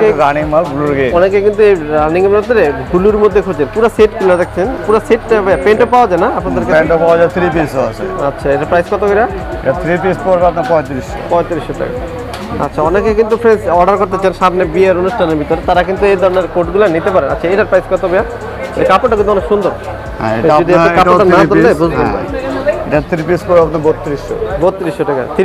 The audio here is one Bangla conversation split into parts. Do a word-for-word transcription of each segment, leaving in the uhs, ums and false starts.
অনেকে রানিং মাল ব্লুর গেট অনেকে কিন্তু এই রানিং এর মধ্যে ব্লুর মধ্যে খোঁজে পুরো সেট গুলো দেখছেন পুরো সেটটা পেন্টও পাওয়া যায় না আপনাদের কাছে প্যান্টও পাওয়া যায় থ্রি পিসও আছে আচ্ছা এটা প্রাইস কত করে এটা থ্রি পিস পড়বে আপনার পঁয়ত্রিশশো পঁয়ত্রিশশো টাকা আচ্ছা অনেকে কিন্তু ফ্রেন্ডস অর্ডার করতে চান সামনে বিয়ের অনুষ্ঠানের ভিতরে তারা কিন্তু এই ধরনের কোটগুলো নিতে পারে আচ্ছা এটার প্রাইস কত ভাইয়া এই কাপড়টা কিন্তু অনেক সুন্দর হ্যাঁ এটা যদি আপনি কাপড়টা না ধরলে বুঝবেন না এটা থ্রি পিস পড়বে আপনার বত্রিশশো বত্রিশশো টাকা থ্রি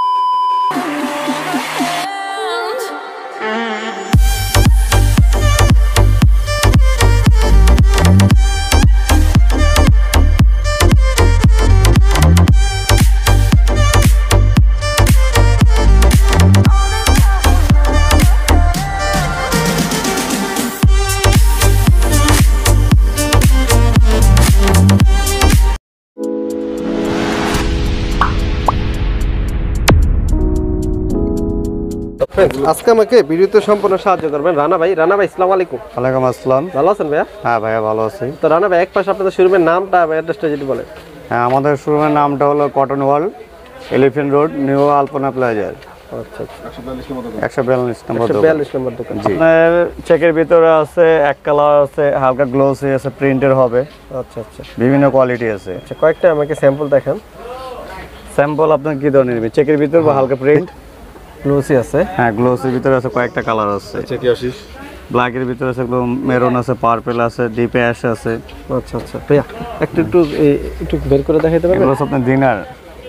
আজকে আমাকে ভিডিওতে সম্পূর্ণ সাহায্য করবেন রানা ভাই রানা ভাই আসসালামু আলাইকুম ওয়ালাইকুম আসসালাম ভালো আছেন ভাইয়া হ্যাঁ ভাইয়া ভালো আছি তো রানা ভাই এক পাশে আপনাদের শোরুমের নামটা আর অ্যাড্রেসটা যদি বলেন হ্যাঁ আমাদের শোরুমের নামটা হলো cotton world elephant road new Alpana plaza আচ্ছা আচ্ছা একশো বিয়াল্লিশ নম্বর একশো বিয়াল্লিশ নম্বর দোকান আপনার চেকের ভিতরে আছে এক কালার আছে হালকা গ্লোসি আছে প্রিন্টের হবে আচ্ছা আচ্ছা বিভিন্ন কোয়ালিটি আছে আচ্ছা কয়েকটা আমাকে স্যাম্পল দেখান স্যাম্পল আপনার কি ধরনের নেবেন চেকের ভিতর বা হালকা প্রিন্ট গ্লোসি আছে হ্যাঁ গ্লোসির ভিতরে আছে কয়েকটা কালার আছে চেক আসিস ব্ল্যাকের ভিতরে আছে এগুলো মেরুন আছে পার্পল আছে ডিপ অ্যাশ আছে আচ্ছা আচ্ছা ভাইয়া একটু একটু এই- একটু বের করে দেখাইতে পারবেন এগুলো হচ্ছে আপনার dinner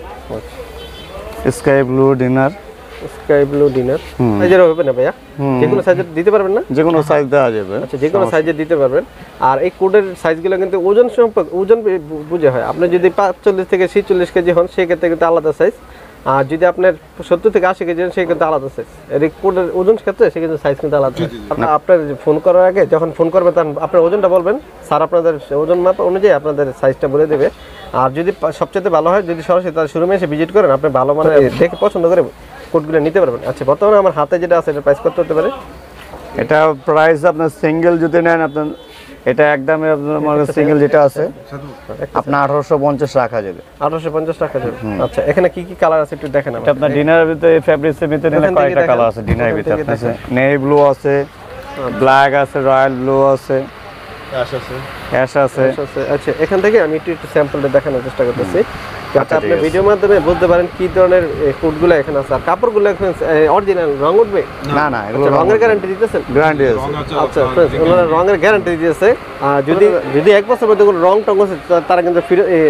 sky blue dinner sky blue dinner সাইজের হবে না ভাইয়া যে কোনো সাইজের দিতে পারবেন না যে কোনো সাইজ দেওয়া যাবে আচ্ছা যে কোনো সাইজের দিতে পারবেন আর এই কোডের সাইজগুলো কিন্তু ওজন সম্পর্ক ওজন বু- বুঝে হয় আপনি যদি পাঁচচল্লিশ থেকে ছিচল্লিশ কেজি হন সেক্ষেত্রে কিন্তু আলাদা সাইজ আর যদি আপনার সত্তর থেকে আশি কেজি হন সেক্ষেত্রে আলাদা সাইজ এর এই কোডের ওজন ক্ষেত্রে সেক্ষেত্রে সাইজ কিন্তু আলাদা আপনার আপনার ফোন করার আগে যখন ফোন করবেন তখন আপনার ওজনটা বলবেন স্যার আপনাদের ওজন মাপ অনুযায়ী আপনাদের সাইজটা বলে দেবে আর যদি পা- সবচেয়ে ভালো হয় যদি সরাসরি তার শোরুমে এসে ভিজিট করেন আপনি ভালো মানে দেখে পছন্দ করে কোডগুলো নিতে পারবেন আচ্ছা বর্তমানে আমার হাতে যেটা আছে এটা প্রাইস কত হতে পারে এটা প্রাইস আপনার সিঙ্গেল যদি নেন আপনার এটা একদম আপনার সিঙ্গেল যেটা আছে আপনার আঠারোশো পঞ্চাশ রাখা যাবে আঠারোশো পঞ্চাশ টাকা যাবে আচ্ছা এখানে কি কি কালার আছে একটু দেখেন এটা আপনার ডিনারের ভিতরে ফেব্রিক্সের ভিতরে নিলে ওখান থেকে কয়েকটা দেখান। কালার আছে ডিনারের ওখান ভিতরে থেকে আপনার নেভি ব্লু আছে ব্ল্যাক আছে রয়্যাল ব্লু আছে আস আছে অ্যাশ আছে আচ্ছা এখান থেকে আমি একটু একটু স্যাম্পলটা দেখানোর চেষ্টা করতেছি যাতে আচ্ছা, আপনি ঠিক আছে। ভিডিওর মাধ্যমে বুঝতে পারেন কি ধরনের কোডগুলো এখানে আছে আর কাপড়গুলো এখন অরিজিনাল রং উঠবে না না এগুলো আচ্ছা, রঙের গ্যারান্টি দিতেছেন গ্যারান্টি আছে রং আছে আচ্ছা friends, ওনারা রঙের গ্যারান্টি দিয়েছে আর যদি যদি এক বছর মধ্যে কোনো রং টং আছে তা- তারা কিন্তু ফিরে এ,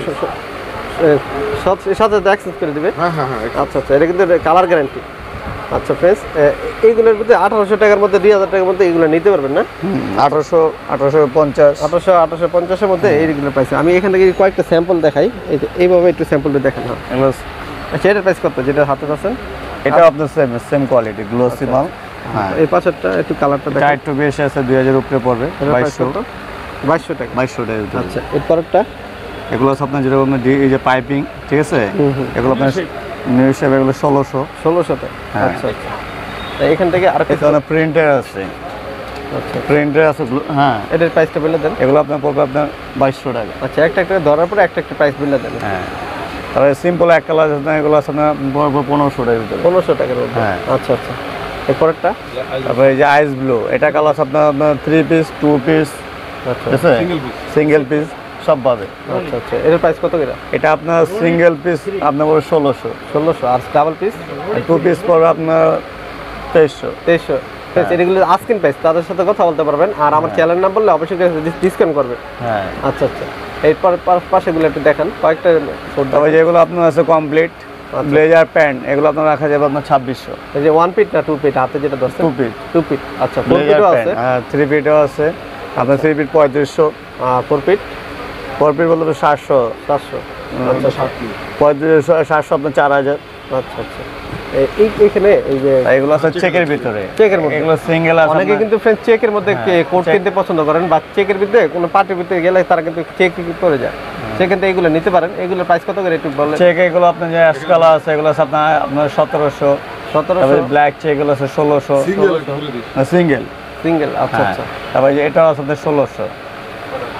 এ, সব- সাথে সাথে এক্সচেঞ্জ করে দিবে হ্যাঁ হ্যাঁ হ্যাঁ আচ্ছা আচ্ছা এটা কিন্তু কালার গ্যারান্টি আচ্ছা ফ্রেন্ডস এইগুলোর মধ্যে আঠারোশো টাকার মধ্যে দুই হাজার টাকার মধ্যে এগুলো নিতে পারবেন না আঠারোশো আঠারোশো পঞ্চাশ আঠারোশো আঠারোশো পঞ্চাশের মধ্যে এইগুলো পাইছে আমি এখান থেকে কয়েকটা স্যাম্পল দেখাই এই যে এইভাবে একটু স্যাম্পলটা দেখেন হ্যাঁ এগুলো আচ্ছা এটার প্রাইস কত যেটা হাতে আছেন এটা আপনার সেম সেম কোয়ালিটি গ্লোসি মাল হ্যাঁ এই পাশেরটা একটু কালারটা এটা দেখেন একটু বেশি আছে দুই হাজার উপরে পড়বে এটার প্রাইস বাইশশো কত বাইশশো টাকা বাইশশো টাকা ভিতরে। আচ্ছা এরপরটা এগুলো হচ্ছে আপনার যেরকম ডি- এই যে পাইপিং ঠিক আছে এগুলো আপনার নিউ হিসাবে এগুলো ষোলোশো ষোলোশো টাকা হ্যাঁ। আচ্ছা আচ্ছা তা এখান থেকে আর এখানে প্রিন্টার আছে আচ্ছা প্রিন্টার আছে গ্লো- হ্যাঁ এটার প্রাইসটা বলে দেন এগুলো আপনার পড়বে আপনার বাইশশো টাকা আচ্ছা একটা একটা ধরার পরে একটা একটা প্রাইস বলে দেন হ্যাঁ তারপরে সিম্পল এক কালার আছে এগুলো আছে আপনার পড়বে পনেরোশো টাকার ভিতরে পনেরোশো টাকার মধ্যে হ্যাঁ। আচ্ছা আচ্ছা এরপরটা তারপরে এই যে আইস ব্লু এটা কালার আছে আপনার আপনার থ্রি পিস টু পিস আচ্ছা ঠিক আছে Single piece। সিঙ্গেল পিস সব পাবে আচ্ছা আচ্ছা এটার প্রাইস কত করে এটা আপনার সিঙ্গেল পিস আপনার পড়বে ষোলোশো ষোলোশো আর ডাবল পিস টু পিস পড়বে আপনার তেইশশো তেইশশো এগুলো আস্কিন প্রাইস তাদের সাথে কথা বলতে পারবেন আর আমার চ্যানেল নাম বললে অবশ্যই ডিসকাউন্ট করবে হ্যাঁ আচ্ছা আচ্ছা এরপর পাশেগুলো একটু দেখান কয়েকটা কোড তবে যেগুলো আপনার আছে কমপ্লিট ব্লেজার প্যান্ট এগুলো আপনার রাখা যাবে আপনার ছাব্বিশশো এই যে ওয়ান পিট না টু পিট হাতে যেটা ধরছেন টু পিস টু পিট আচ্ছা ফোর ব্লেজার পিটও প্যান্ট আছে হ্যাঁ থ্রি পিটও আছে আপনার থ্রি পিট পঁয়ত্রিশশো আর ফোর পিট ফোর পিট বলতে সাতশো চারশো আচ্ছা পঁয়ত্রিশশো সাতশো আপনার চার হাজার আচ্ছা আচ্ছা এই- এই এইখানে এই যে আর এগুলো আছে চেকের ভিতরে চেকের মধ্যে এগুলো সিঙ্গেল আছে অনেকে আপনার- কিন্তু ফ্রেন্ড চেকের মধ্যে হ্যাঁ, কোড check- কিনতে পছন্দ করেন বা চেকের ভিতরে কোনো পার্টির ভিতরে গেলে তারা কিন্তু চেক করে যায় সেখান থেকে এগুলো নিতে পারেন এগুলোর প্রাইস কত করে একটু বলেন চেক এগুলো আপনার যে অ্যাশ কালার আছে এগুলো আছে আপনার আপনার সতেরোশো সতেরোশো তারপরে ব্ল্যাক চেক এগুলো আছে ষোলোশো সিঙ্গেল বলে দিস সিঙ্গেল সিঙ্গেল আচ্ছা আচ্ছা তারপরে যে এটাও আছে আপনার ষোলোশো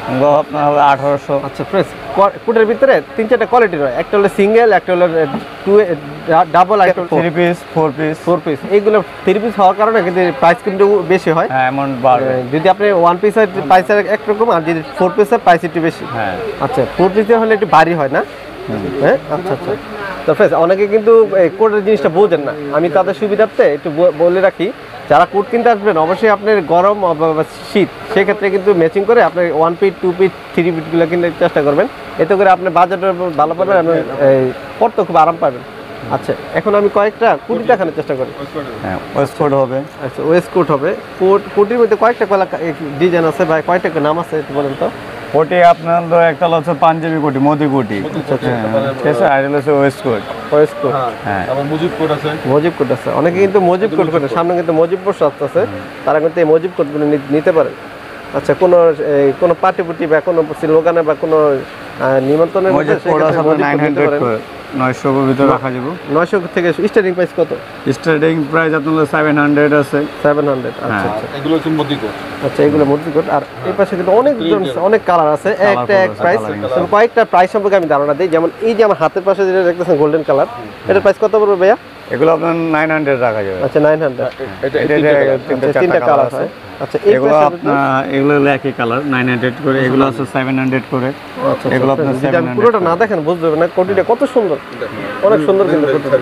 এগুলো আপনার হবে আঠারোশো। আচ্ছা ফ্রেন্ডস, কোটের ভিতরে তিন চারটা কোয়ালিটি রয়, একটা হলো সিঙ্গেল, একটা হলো টু ডাবল, একটা three piece, four piece. Four piece. এইগুলো থ্রি পিস হওয়ার কারণে কিন্তু প্রাইস কিন্তু বেশি হয়। হ্যাঁ, অ্যামাউন্ট বাড়বে। যদি আপনি ওয়ান পিসের প্রাইস একরকম, আর যদি ফোর পিসের প্রাইস একটু বেশি। হ্যাঁ। আচ্ছা, ফোর পিসে হলে একটু ভারী হয় না? হ্যাঁ, আচ্ছা আচ্ছা। তো ফ্রেন্ডস, অনেকে কিন্তু এই কোটের জিনিসটা বোঝেন না, আমি তাদের সুবিধার্থে একটু ব- বলে রাখি, যারা কোট কিনতে আসবেন অবশ্যই আপনার গরম বা শীত সেক্ষেত্রে কিন্তু ম্যাচিং করে আপনার one piece, two piece, three পিটগুলো কিনতে চেষ্টা করবেন। এতে করে আপনি বাজেটের ভালো পাবেন, আপনি এই পরতে খুব আরাম পাবেন। আচ্ছা, এখন আমি কয়েকটা কুটি দেখানোর চেষ্টা করি। হ্যাঁ, ওয়েস্টকোট হবে। আচ্ছা, ওয়েস্ট কোট হবে। কোট কোটির মধ্যে কয়েকটা কলা ডিজাইন আছে বা কয়েকটা নাম আছে একটু বলেন তো। কোটি আপনার তো একটা হচ্ছে পাঞ্জাবি কোটি, মোদি কোটি। হ্যাঁ, ঠিক আছে। আর হচ্ছে ওয়েস্টকোট। ওয়েস্ট কোট, হ্যাঁ। আবার মুজিব কোড আছে। মজিব কোট আছে। অনেকে কিন্তু মজিব কোট করে, সামনে কিন্তু মজিব বর্ষ আসতেছে, তারা কিন্তু এই মজিব কোটগুলো নি- নিতে পারেন। আচ্ছা, কোনো এই, কোনো পার্টি পুটি বা কোনো স্লোগানে বা কোনো আহ, নিমন্ত্রণের মধ্যে মজিব কোট আছে সেক্ষেত্রে আপনার মজিব নাইন কোট নিতে হান্ড্রেড পারেন। করে, নয়শো ভিতরে রাখা যাবে। নয়শো থেকে স্টার্টিং প্রাইস কত? স্টার্টিং প্রাইস আপনার সেভেন হান্ড্রেড আছে। Seven hundred. আচ্ছা হ্যাঁ। আচ্ছা এগুলো হচ্ছে মোদি কোড। আচ্ছা, এগুলো মজিব কোট। আর এই পাশে কিন্তু অনেক ধরনের- অনেক কালার আছে, একটা এক আছে, প্রাইস। colour তবে কয়েকটা প্রাইস সম্পর্কে আমি ধারণা দিই। যেমন এই যে আমার হাতের পাশে যেটা দেখতেছেন গোল্ডেন কালার, এটার প্রাইস কত পড়বে ভাইয়া? এগুলো আপনার নাইন হান্ড্রেড রাখা যাবে। আচ্ছা, নাইন হান্ড্রেড। এটা এটা এটা তিনটা তিনটা চারটা কালার কালার হয়। আছে। আচ্ছা, এই এগুলো পাশে আপনার এগুলো হলো একই কালার, নাইন হান্ড্রেড করে। এগুলো আছে সেভেন হান্ড্রেড করে। আচ্ছা, এগুলো আপনার যদি সেভেন আমি হান্ড্রেড। পুরোটা না দেখেন বুঝতে পারবেন না কোটিটা কত সুন্দর, অনেক সুন্দর কিন্তু কোটিটা।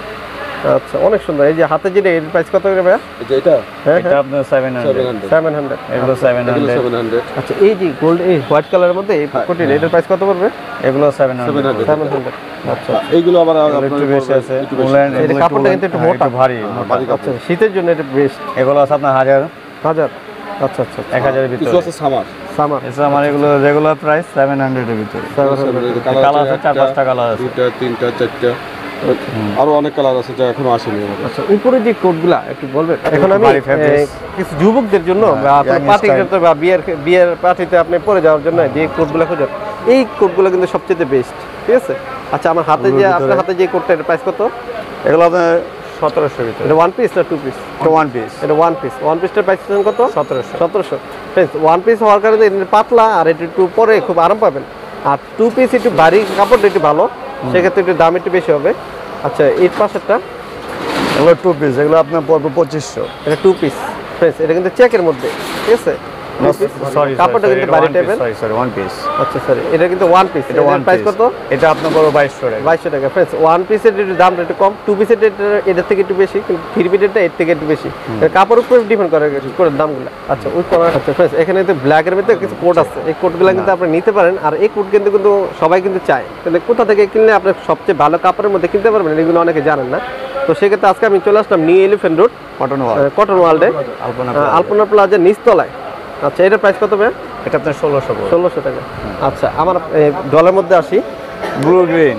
আচ্ছা, অনেক সুন্দর। এই যে হাতে যেটা, এর প্রাইস কত করে ভাইয়া? এই যে এটা হ্যাঁ এটা হ্যাঁ, আপনার seven hundred. Seven hundred. Seven hundred. এগুলো সেভেন এগুলো হান্ড্রেড। Seven hundred. আচ্ছা, এই যে গোল্ড, এই হোয়াইট কালারের মধ্যে এই কোটির এটার প্রাইস কত পড়বে? এগুলো seven hundred. Seven hundred. Seven hundred. আচ্ছা, এইগুলো আবার একটু বেশি আছে। একটু বেশি। উলেন, এটা এগুলো কাপড়টা একটু কিন্তু একটু হ্যাঁ, মোটা। একটু ভারী। ভারী আচ্ছা, শীতের জন্য এটা বেস্ট। এগুলো আছে আপনার হাজার, হাজার। আচ্ছা আচ্ছা, এক হাজারের কিছু ভিতরে। আছে সামার। সামার। এছাড়া আমার এগুলো রেগুলার প্রাইস সেভেন হান্ড্রেডের ভিতরে। Seven hundred. কালার আছে চার পাঁচটা কালার আছে। দুইটা, তিনটা, চারটা, আরো অনেক কালার আছে যা এখনো আসেনি আমাদের। আচ্ছা, উপরে যে কোটগুলা একটু বলবেন। এখন আমি ভারী fabrics। এ, কিছু যুবকদের জন্য বা আপনার young পার্টি style। ক্ষেত্রে বা বিয়ের বিয়ের পার্টিতে আপনি পরে যাওয়ার জন্য যে কোটগুলো খুঁজেন, এই কোটগুলো কিন্তু সবচেয়ে বেস্ট। ঠিক আছে। আচ্ছা, আমার হাতে যে, আপনার হাতে যে কোটটা, এর প্রাইস কত? এগুলো আপনার সতেরোশো ভিতরে। এটা ওয়ান পিস না টু পিস? এটা ওয়ান পিস। এটা ওয়ান পিস। ওয়ান পিসটার প্রাইস কত? সতেরোশো। সতেরোশো। ফ্রেন্ডস, ওয়ান পিস হওয়ার কারণে এটা পাতলা আর এটা একটু পরে খুব আরাম পাবেন। আর টু পিস একটু ভারী, কাপড়টা একটু ভালো, সেক্ষেত্রে একটু দাম একটু বেশি হবে। আচ্ছা, এই পাশেরটা এগুলো টু পিস, এগুলো আপনার পড়বে পঁচিশশো। এটা টু পিস। ফ্রেন্ডস, এটা কিন্তু চেকের মধ্যে। ঠিক আছে। সরি, কাপড়টা কিন্তু ভারী টাইপের। Sorry sorry one piece. আচ্ছা সরি, এটা কিন্তু ওয়ান পিস। এটা ওয়ান প্রাইস পিস কত? এটা আপনার পড়বে বাইশশো টাকা। বাইশশো টাকা। ফ্রেন্ডস, ওয়ান পিসের একটু দামটা একটু কম, টু পিসের এটার থেকে একটু বেশি, কিন্তু থ্রি পিসেরটা এর থেকে একটু বেশি। কাপড়ের উপর ডিপেন্ড করে করে দামগুলো। আচ্ছা, ওই কলার। আচ্ছা ফ্রেন্ডস, এখানে তো ব্ল্যাকের ভিতরে কিছু কোট আছে, এই কোটগুলো কিন্তু আপনি নিতে পারেন। আর এই কোট কিন্তু কিন্তু সবাই কিন্তু চায়, তাহলে কোথা থেকে কিনলে আপনি সবচেয়ে ভালো কাপড়ের মধ্যে কিনতে পারবেন, এগুলো অনেকে জানেন না। তো সেক্ষেত্রে আজকে আমি চলে আসলাম new elephant road cotton world, cotton ওয়ার্ল্ডে, আলপনা আলপনা প্লাজার নিচতলায়। আচ্ছা, এটার প্রাইস কত ভাই? এটা আপনার ষোলোশো পড়বে। ষোলোশো টাকা। আচ্ছা, আমার ডলার মধ্যে আসি। ব্লু গ্রিন,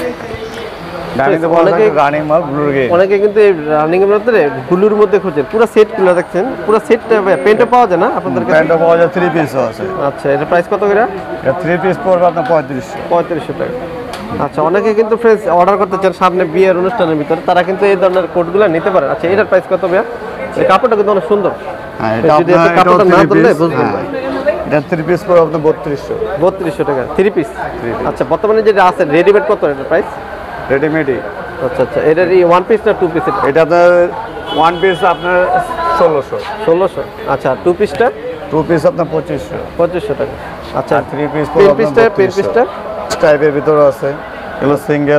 রানিতে বলা থাকে রানিং মাল ব্লু গ্রিন। অনেকে কিন্তু এই রানিং এর মধ্যে ব্লুর মধ্যে খোঁজে, পুরো সেট গুলো দেখছেন, পুরো সেটটা পেন্টে পাওয়া যায় না আপনাদের কাছে? প্যান্টও পাওয়া যায়, থ্রি পিসও আছে। আচ্ছা, এটা প্রাইস কত করে? এটা থ্রি পিস পড়বে আপনার পঁয়ত্রিশশো। পঁয়ত্রিশশো টাকা। আচ্ছা, অনেকে কিন্তু ফ্রেন্ডস অর্ডার করতে চান সামনে বিয়ের অনুষ্ঠানের ভিতরে, তারা কিন্তু এই ধরনের কোটগুলো নিতে পারে। আচ্ছা, এটার প্রাইস কত ভাইয়া? এই কাপড়টা কিন্তু অনেক সুন্দর। হ্যাঁ, এটা যদি আপনার আপনি কাপড়টা না ধরলে বুঝবেন না। এটা থ্রি পিস পড়বে আপনার বত্রিশশো। বত্রিশশো টাকা থ্রি পিস। আচ্ছা, বর্তমানে যেটা আছে রেডিমেড কত এটার প্রাইস? রেডিমেডই। আচ্ছা আচ্ছা, এটার এই ওয়ান পিস না টু পিস? এটা আপনার ওয়ান পিস আপনার ষোলোশো। ষোলোশো। আচ্ছা, টু পিসটা? টু পিস আপনার পঁচিশশো। পঁচিশশো টাকা। আচ্ছা, থ্রি পিস পেন পিসটা? পেন পিসটা টাইপের ভিতরে আছে, এগুলো সিঙ্গেল।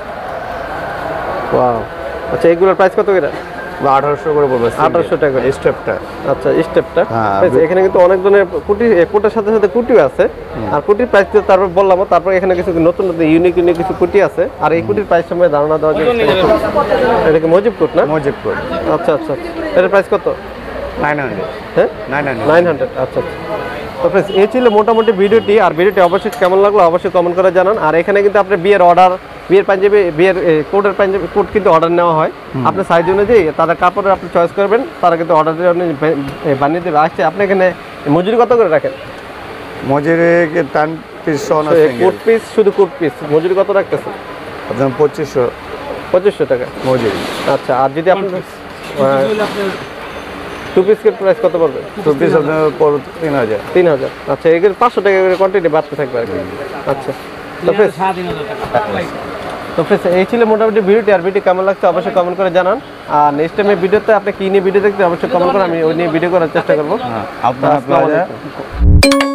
ওয়াও। আচ্ছা, এগুলোর প্রাইস কত করে? আঠারোশো করে পড়বে। আঠারোশো টাকা স্টেপটা। আচ্ছা, স্টেপটা। হ্যাঁ। এখানে কিন্তু অনেক ধরনের কুটি, কোটার সাথে সাথে কুটিও আছে। আর কুটির প্রাইস তো তারপর বললাম, তারপর এখানে কিছু নতুন নতুন ইউনিক ইউনিক কিছু কুটি আছে। আর এই কুটির প্রাইস সময় ধারণা দেওয়া যায়। এটা কি মজিব কোট না? মজিব কোড। আচ্ছা আচ্ছা, এটার প্রাইস কত? Nine hundred. হ্যাঁ, নাইন হান্ড্রেড। Nine hundred. আচ্ছা আচ্ছা। তো ফ্রেন্ডস, এই ছিল মোটামুটি ভিডিওটি। আর ভিডিওটি অবশ্যই কেমন লাগলো অবশ্যই কমেন্ট করে জানান। আর এখানে কিন্তু আপনার বিয়ের অর্ডার, বিয়ের পাঞ্জাবি, বিয়ের কোটের পাঞ্জাবি কোট কিন্তু অর্ডার নেওয়া হয়। আপনার সাইজ অনুযায়ী তারা কাপড়ের আপনি চয়েস করবেন, তারা কিন্তু অর্ডার বানিয়ে দেবে। আসছে আপনি এখানে মজুরি কত করে রাখেন? মজুরি টান পিস সহ না সিঙ্গেল? কোট পিস, শুধু কোট পিস মজুরি কত রাখতেছেন? আপনার পঁচিশশো পঁচিশশো টাকা। মজুরি। আচ্ছা, আর যদি আপনি টু পিসের প্রাইস কত পড়বে? টু পিস আপনার পড়বে তিন হাজার। তিন হাজার। আচ্ছা, এগুলো পাঁচশো টাকা করে কোয়ান্টিটি বাড়তে থাকবে আর কি। আচ্ছা, তো ফ্রেন্ডস তো ফ্রেন্ডস এই ছিল মোটামুটি ভিডিওটি। আর ভিডিও কেমন লাগছে অবশ্যই কমেন্ট করে জানান। আর নেক্সট টাইম এই ভিডিওতে আপনি কি নিয়ে ভিডিও দেখতে অবশ্যই কমেন্ট করে, আমি ওই নিয়ে ভিডিও করার চেষ্টা করবো। হ্যাঁ, আপনার আসসালামু প্লাজা আলাইকুম।